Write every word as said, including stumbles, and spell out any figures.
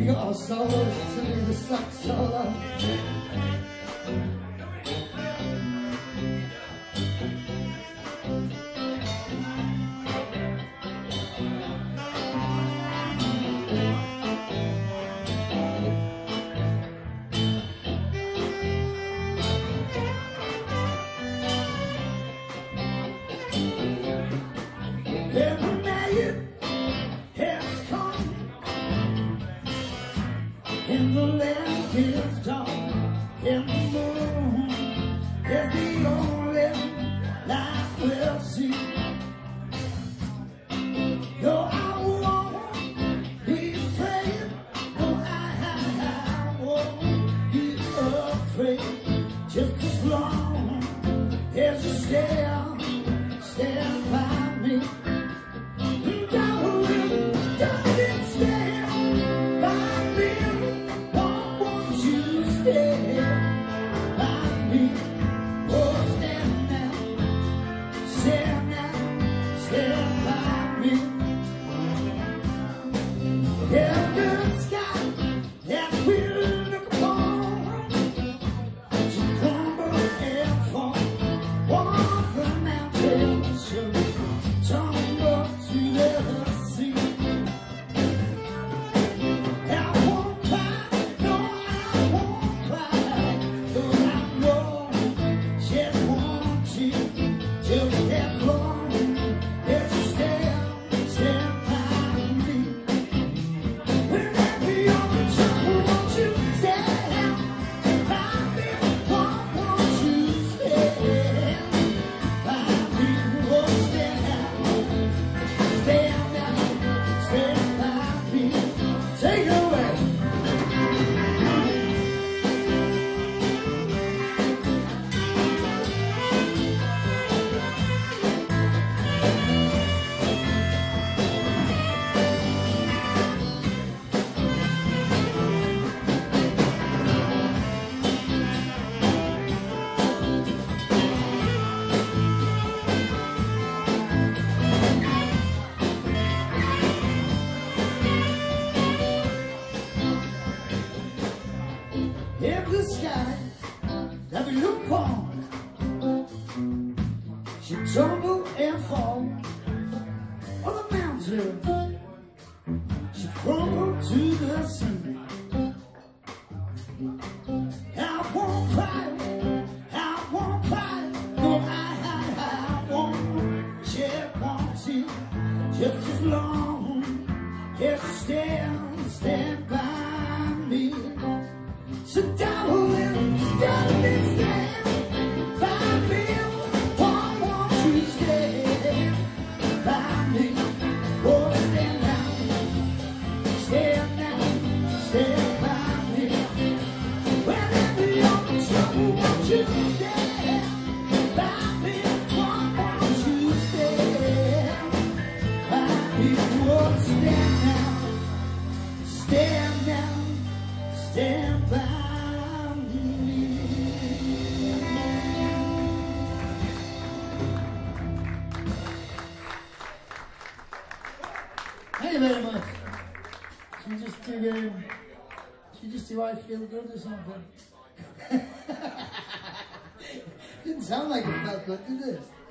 We got our solos to do the sax solo. Every night has come, and the land is dark, and the moon is the only light we'll see. No, I won't be afraid. No, I, I, I won't be afraid. Just as long as you stand, stand by me. If the sky that we look upon should tumble and fall, or the mountains should crumble to the sea, I won't cry, I won't cry, no, I, I, I won't shed one tear, just as long as you stand, stand by me. So darling, darling, stand by me. Why won't you stand by me? Oh, stand now, stand now, stand by me. Whenever you're in trouble, won't you stand by me? Why won't you stand by me? Oh, stand now, stand now, stand by me. Thank you very much. Should we just do, um, should we just do I Feel Good or something? Didn't sound like it felt good, did it?